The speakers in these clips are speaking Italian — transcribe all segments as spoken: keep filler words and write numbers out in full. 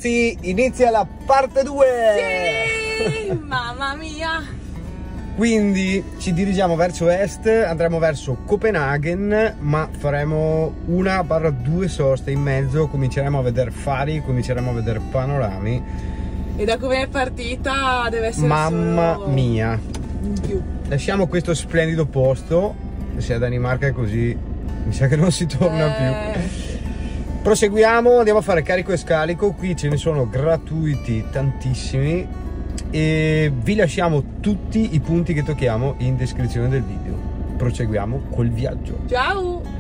Ragazzi, inizia la parte due! Sì, mamma mia! Quindi ci dirigiamo verso est, andremo verso Copenaghen, ma faremo una barra due soste in mezzo, cominceremo a vedere fari, cominceremo a vedere panorami. E da come è partita deve essere Mamma solo mia! in più. Lasciamo questo splendido posto, se a Danimarca è così, mi sa che non si torna Eh... più. Proseguiamo, andiamo a fare carico e scarico, qui ce ne sono gratuiti tantissimi e vi lasciamo tutti i punti che tocchiamo in descrizione del video. Proseguiamo col viaggio. Ciao!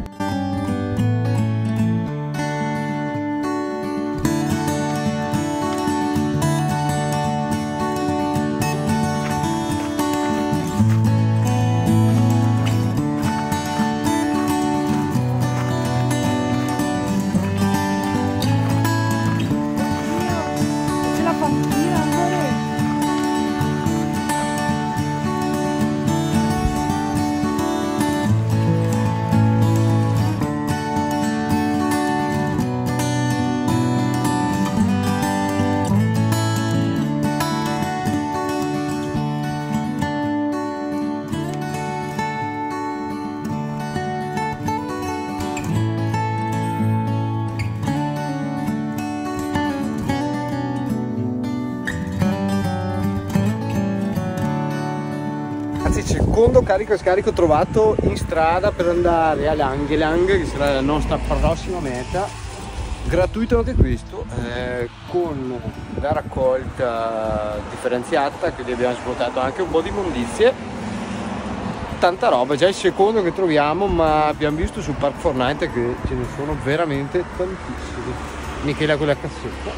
Secondo carico e scarico trovato in strada per andare a Langeland, che sarà la nostra prossima meta. Gratuito anche questo, eh, con la raccolta differenziata, quindi abbiamo svuotato anche un po' di immondizie. Tanta roba, già il secondo che troviamo, ma abbiamo visto su Park Fortnite che ce ne sono veramente tantissimi. Michela con la cassetta.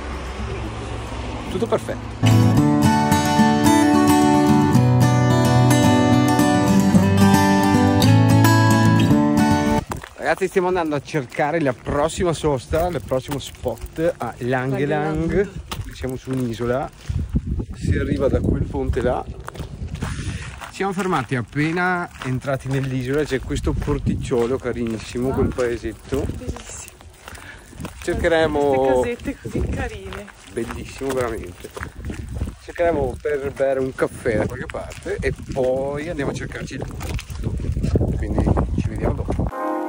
Tutto perfetto. Ragazzi, stiamo andando a cercare la prossima sosta, il prossimo spot a Langeland. Siamo su un'isola, si arriva da quel ponte là. Ci siamo fermati appena entrati nell'isola, c'è questo porticciolo carinissimo, quel paesetto. Bellissimo. Cercheremo... Queste casette così carine. Bellissimo veramente. Cercheremo per bere un caffè da qualche parte e poi andiamo a cercarci il posto. Quindi ci vediamo dopo.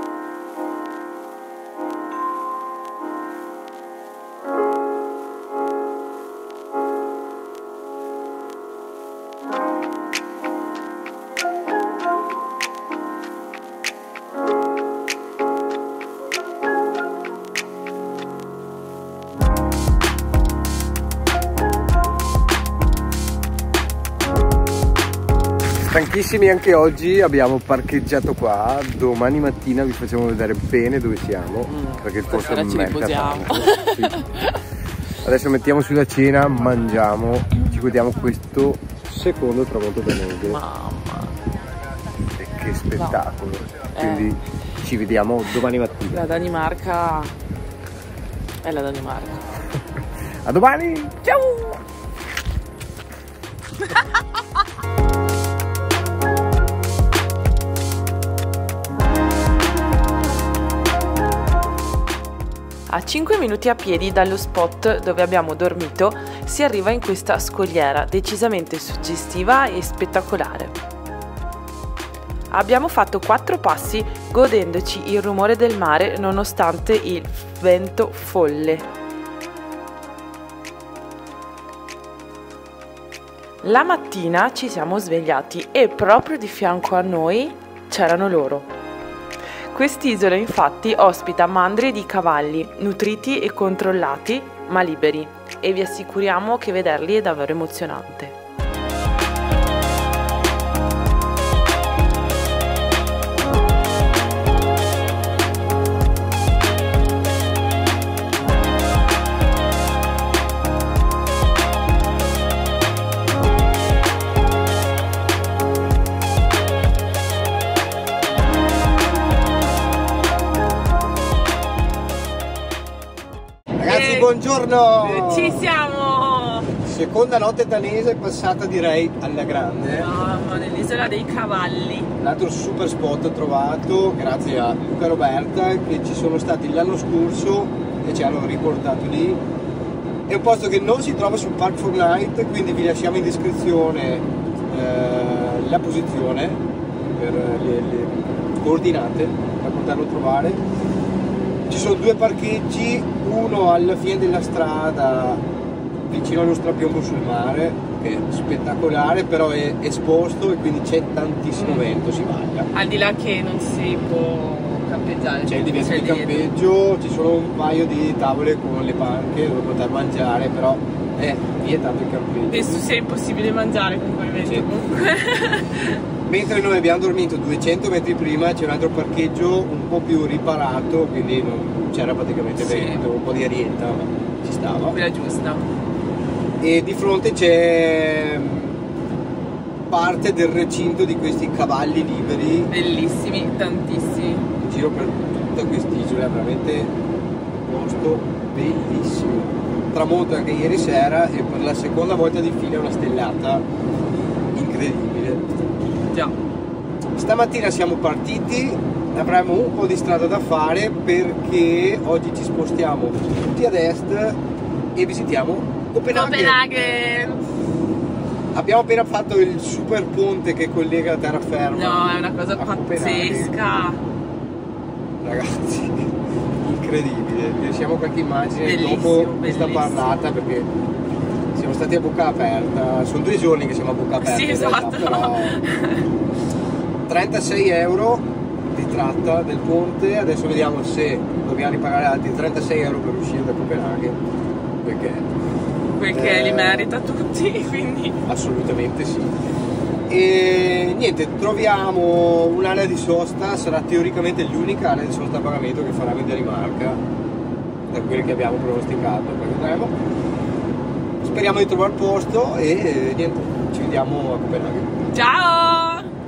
Stanchissimi anche oggi, abbiamo parcheggiato qua, domani mattina vi facciamo vedere bene dove siamo, mm, perché il posto è merda tanto. Sì. Adesso mettiamo sulla cena, mangiamo, ci guardiamo questo secondo tramonto da neve. Mamma! E che spettacolo! No. Quindi eh. ci vediamo domani mattina. La Danimarca è la Danimarca. A domani! Ciao! A cinque minuti a piedi dallo spot dove abbiamo dormito si arriva in questa scogliera decisamente suggestiva e spettacolare. Abbiamo fatto quattro passi godendoci il rumore del mare nonostante il vento folle. La mattina ci siamo svegliati e proprio di fianco a noi c'erano loro. Quest'isola infatti ospita mandrie di cavalli, nutriti e controllati, ma liberi, e vi assicuriamo che vederli è davvero emozionante. Buongiorno! Ci siamo! Seconda notte danese passata direi alla grande. Siamo nell'isola dei cavalli. Un altro super spot trovato grazie a Luca e Roberta che ci sono stati l'anno scorso e ci hanno riportato lì. È un posto che non si trova sul Park Fortnite, quindi vi lasciamo in descrizione eh, la posizione per le, le coordinate per poterlo trovare. Ci sono due parcheggi, uno alla fine della strada vicino allo strapiombo sul mare, che è spettacolare, però è esposto e quindi c'è tantissimo vento, si bagna. Al di là che non si può campeggiare. C'è il divieto di campeggio, ci sono un paio di tavole con le panche dove poter mangiare, però è vietato il campeggio. Penso sia impossibile mangiare con quel vento, sì. Comunque. Mentre noi abbiamo dormito duecento metri prima c'è un altro parcheggio un po' più riparato, quindi non c'era praticamente sì. vento, un po' di arietta, ma ci stava. Quella giusta. E di fronte c'è parte del recinto di questi cavalli liberi. Bellissimi, tantissimi. In giro per tutta quest'isola, veramente un posto bellissimo. Tramonto anche ieri sera e per la seconda volta di fila una stellata incredibile. Già. Stamattina siamo partiti, avremo un po' di strada da fare perché oggi ci spostiamo tutti ad est e visitiamo Copenaghen. Copenaghen. Abbiamo appena fatto il super ponte che collega la terraferma. No, è una cosa pazzesca. Ragazzi, incredibile. Lasciamo qualche immagine Bellissimo, dopo questa bellissimo. parlata perché siamo stati a bocca aperta. Sono due giorni che siamo a bocca aperta. Sì, in realtà, esatto. però trentasei euro di tratta del ponte. Adesso vediamo se dobbiamo ripagare altri trentasei euro per uscire da Copenaghen. Perché Perché eh, li merita tutti, quindi assolutamente sì. E niente, troviamo un'area di sosta, sarà teoricamente l'unica area di sosta a pagamento che farà in Danimarca, da quelle che abbiamo pronosticato, poi vedremo. Speriamo di trovare posto e niente, ci vediamo a Copenaghen. ciao!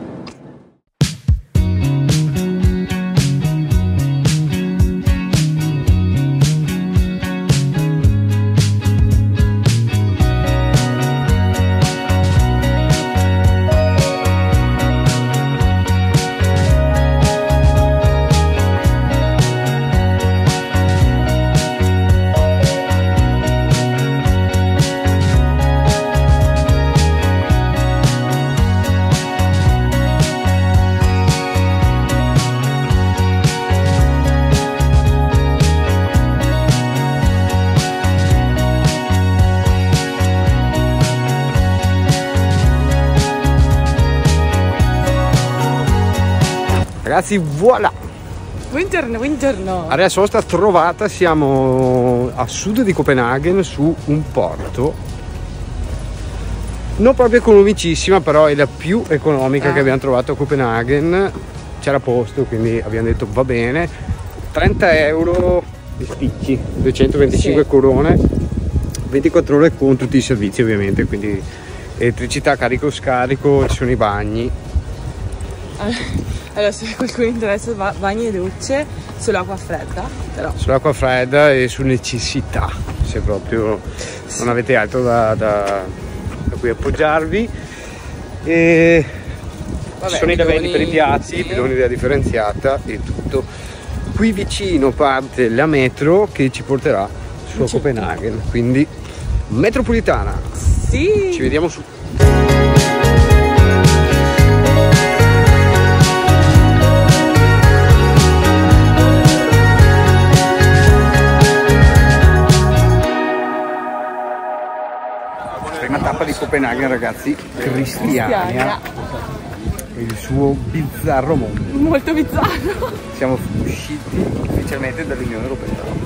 Ragazzi, voilà! Buongiorno, buongiorno! Area sosta trovata, siamo a sud di Copenaghen su un porto. Non proprio economicissima, però è la più economica ah. che abbiamo trovato a Copenaghen. C'era posto, quindi abbiamo detto va bene. trenta euro di spicci, duecentoventicinque sì. corone, ventiquattro ore con tutti i servizi ovviamente, quindi elettricità, carico scarico, ci sono i bagni. Allora, se qualcuno interessa, bagni e docce sull'acqua fredda, però. Sull'acqua fredda e su necessità, se proprio sì. non avete altro da, da, da cui appoggiarvi. E Vabbè, sono i lavelli per i piatti, sì. bidoni della differenziata e tutto. Qui vicino parte la metro che ci porterà su a Copenaghen, quindi metropolitana. Sì. Ci vediamo su. Prima tappa di Copenaghen, ragazzi, Cristiania e il suo bizzarro mondo. Molto bizzarro. Siamo usciti ufficialmente dall'Unione Europea.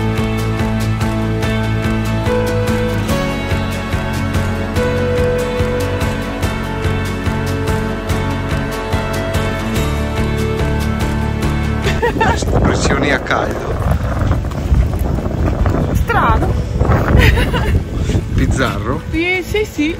Espressioni a caldo. Strano. Bizzarro? Sì, sì, sì.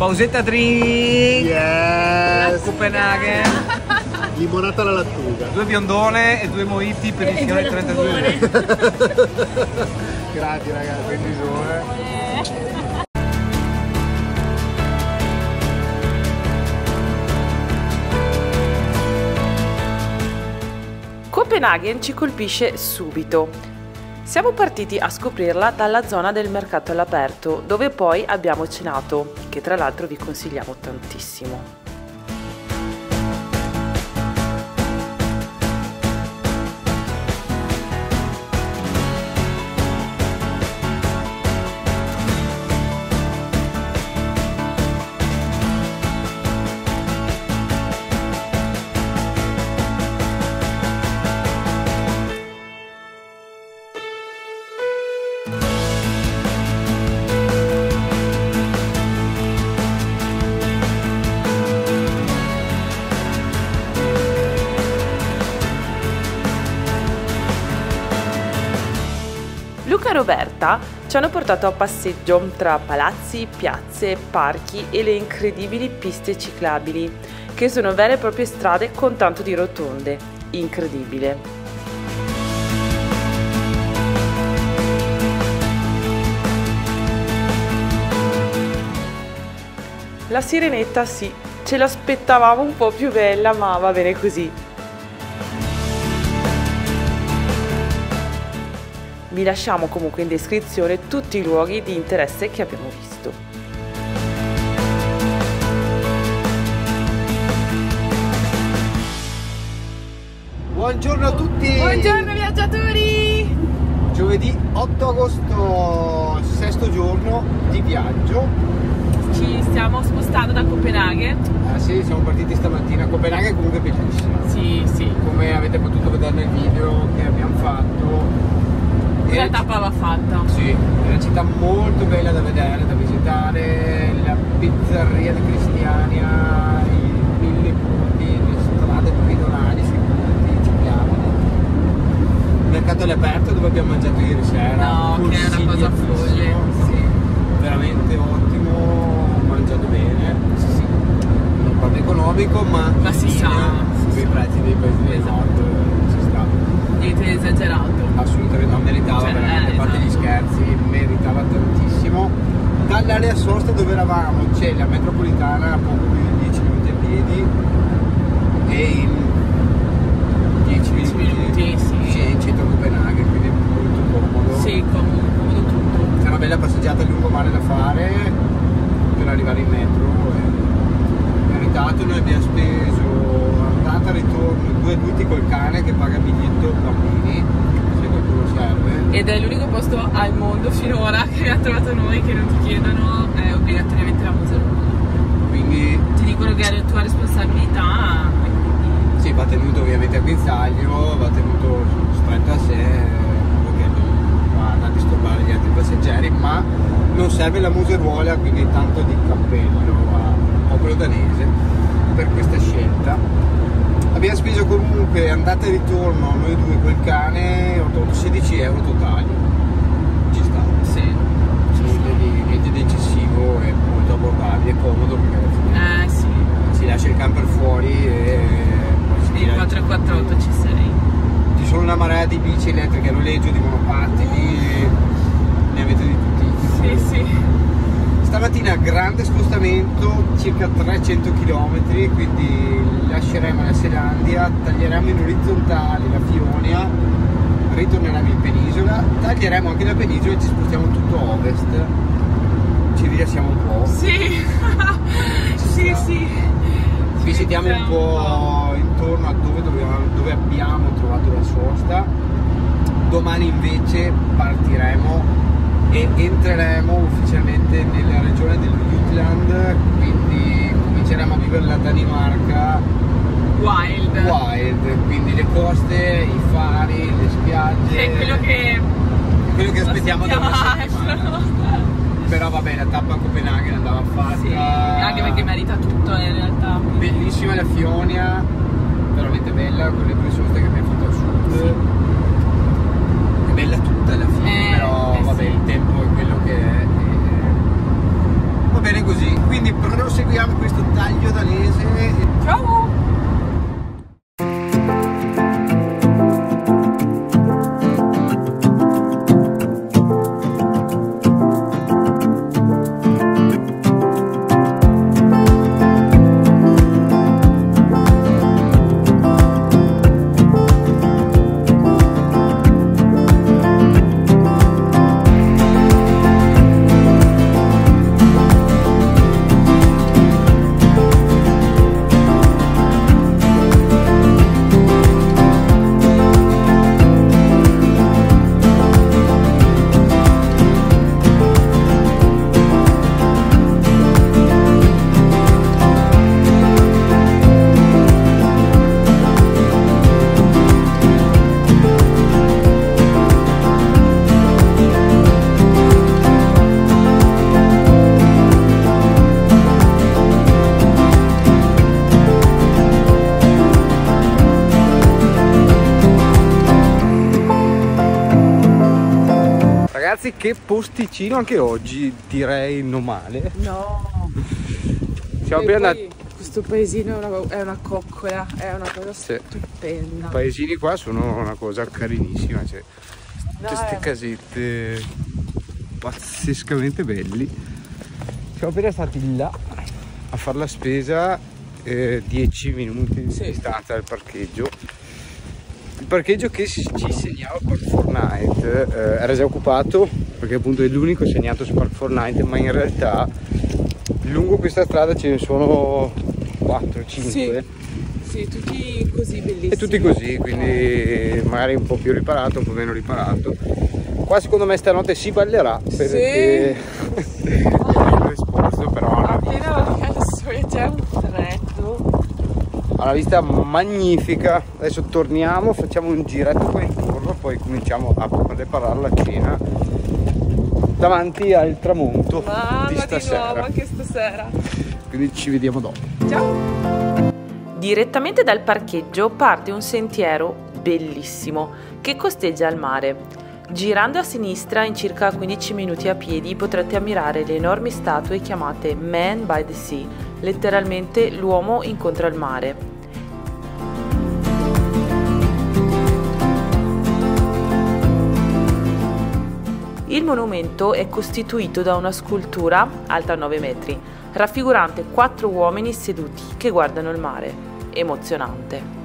pausetta drink. Yes. Copenaghen. Limonata alla lattuga. Due biondone e due mojiti per il signore trentadue. Grazie ragazzi, bisogna. Copenaghen ci colpisce subito. Siamo partiti a scoprirla dalla zona del mercato all'aperto, dove poi abbiamo cenato, che tra l'altro vi consigliamo tantissimo. Luca e Roberta ci hanno portato a passeggio tra palazzi, piazze, parchi e le incredibili piste ciclabili, che sono vere e proprie strade con tanto di rotonde. Incredibile! La Sirenetta sì, ce l'aspettavamo un po' più bella, ma va bene così. Vi lasciamo comunque in descrizione tutti i luoghi di interesse che abbiamo visto. Buongiorno a tutti! Buongiorno viaggiatori! Giovedì otto agosto, sesto giorno di viaggio. Ci stiamo spostando da Copenaghen. Ah sì, siamo partiti stamattina. Copenaghen è comunque bellissima. Sì, sì. Come avete potuto vedere nel video che abbiamo fatto. La tappa va fatta. Sì, è una città molto bella da vedere, da visitare, la pizzeria di Cristiania, i mille punti, le strade pedonali sui punti ciclabili. Il mercato all'aperto dove abbiamo mangiato ieri sera. No, che è una cosa folle. Sì, veramente ottimo, mangiato bene. Sì, sì. Non proprio economico, ma, ma si sa. Sui prezzi dei paesi del nord ci sta. Niente esagerato. Assolutamente non meritava, cioè, veramente, eh, a parte esatto. gli scherzi, meritava tantissimo. Dall'area sosta dove eravamo c'è la metropolitana a poco più di dieci minuti a piedi e in dieci minuti sì. c'è in centro a Copenaghen, quindi molto comodo. Sì, comodo, comodo tutto. C'è una bella passeggiata a lungomare da fare per arrivare in metro. È meritato, noi abbiamo speso andata e ritorno due adulti col cane che paga biglietto bambini, se qualcuno serve. Ed è l'unico posto al mondo finora che ha trovato noi che non ti chiedono eh, obbligatoriamente la museruola. Quindi Ti dicono che è la tua responsabilità. sì, va tenuto ovviamente a guinzaglio, va tenuto stretto a sé perché non va a disturbare gli altri passeggeri, ma non serve la museruola, quindi tanto di cappello a popolo danese per questa scelta. Abbiamo speso comunque andata e ritorno noi due col cane sedici euro totali. Ci sta. Sì. Niente di, niente di eccessivo e molto abbordabile, comodo perché alla fine Eh sì. si lascia il camper fuori e poi si Il tira. quattro quattro otto C sei. Ci sono una marea di bici elettriche a noleggio, di monopattini, ne avete di tutti. Sì, sì. Stamattina grande spostamento, circa trecento chilometri, quindi lasceremo la Selandia, taglieremo in orizzontale la Fionia, ritorneremo in penisola, taglieremo anche la penisola e ci spostiamo tutto a ovest. Ci rilassiamo un po'. Sì. Sì, sì. Visitiamo un po' intorno a dove, dovevamo, dove abbiamo trovato la sosta. Domani invece partiremo e entreremo ufficialmente nella regione del Jutland, quindi cominceremo a vivere la Danimarca Wild. wild, quindi le coste, i fari, le spiagge. È quello che, quello che aspettiamo da una aspettiamo. settimana. Però vabbè, la tappa a Copenaghen andava fatta. Sì, anche perché merita tutto in realtà. Bellissima la Fionia, veramente bella, con le due soste che abbiamo fatto al sud. Sì. È bella tutta alla fine, Eh, però eh vabbè, sì. il tempo è quello che è. E... va bene così, quindi ragazzi, che posticino anche oggi, direi non male. No. Siamo E appena poi andati. questo paesino è una, è una coccola, è una cosa Sì. stupenda. I paesini qua sono una cosa carinissima, cioè tutte queste Dai. casette pazzescamente belli. Siamo appena stati là a fare la spesa, eh, dieci minuti di Sì. distanza dal parcheggio. Il parcheggio che ci segnava Park Fortnite eh, era già occupato, perché appunto è l'unico segnato su Park Fortnite, ma in realtà lungo questa strada ce ne sono quattro cinque. Sì, sì, tutti così bellissimi. E tutti così, quindi magari un po' più riparato, un po' meno riparato. Qua secondo me stanotte si ballerà, perché Sì. è esposto, però ha Appena il sole c'è un freddo. una vista magnifica. Adesso torniamo, facciamo un giretto qua intorno, poi cominciamo a preparare la cena davanti al tramonto Mamma di di stasera. nuovo anche stasera. Quindi ci vediamo dopo. Ciao. Direttamente dal parcheggio parte un sentiero bellissimo che costeggia il mare. Girando a sinistra in circa quindici minuti a piedi potrete ammirare le enormi statue chiamate Man by the Sea, letteralmente l'uomo incontra il mare. Il monumento è costituito da una scultura alta nove metri, raffigurante quattro uomini seduti che guardano il mare. Emozionante.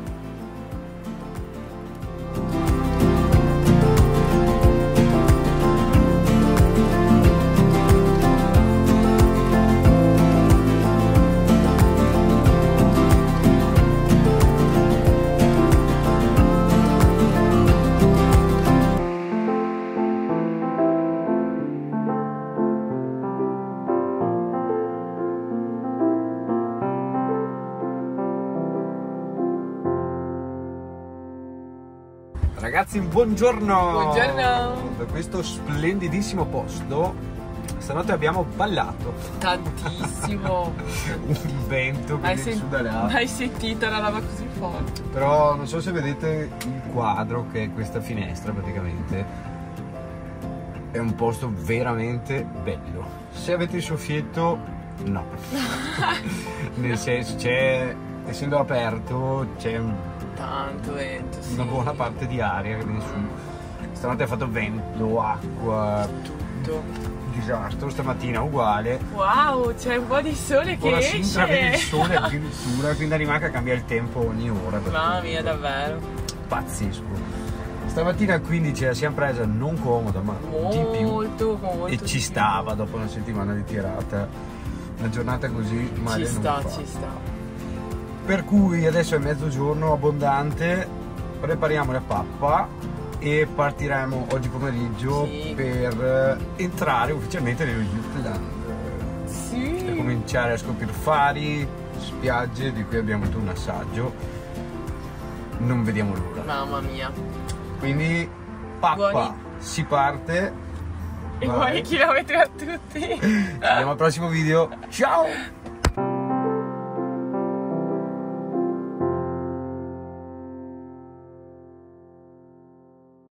Ragazzi, buongiorno! Buongiorno! Da questo splendidissimo posto stanotte abbiamo ballato. Tantissimo! Un vento che Hai, viene sen- su da là. hai sentito una roba così forte? Però non so se vedete il quadro, che è questa finestra praticamente. È un posto veramente bello. Se avete il soffietto, no. Nel senso, c'è, essendo aperto, c'è un Tanto vento, sì. una buona parte di aria che viene su. Stanotte ha fatto vento, acqua, Tutto. disastro. Stamattina uguale. Wow, c'è un po' di sole che Ora si intravede il esce! sole addirittura, quindi animale che cambia il tempo ogni ora. Mamma mia, davvero. Pazzesco. Stamattina quindi ce la siamo presa non comoda, ma di più. Molto, molto. E ci stava dopo una settimana di tirata. Una giornata così male Ci non sta, fa. ci sta. Per cui adesso è mezzogiorno abbondante, prepariamo la pappa e partiremo oggi pomeriggio Sì. per entrare ufficialmente nello Jutland. Sì. Per cominciare a scoprire fari, spiagge di cui abbiamo avuto un assaggio. Non vediamo l'ora. Mamma mia. Quindi pappa, Buoni. si parte. E Vai. buoni chilometri a tutti. Ci vediamo al prossimo video. Ciao!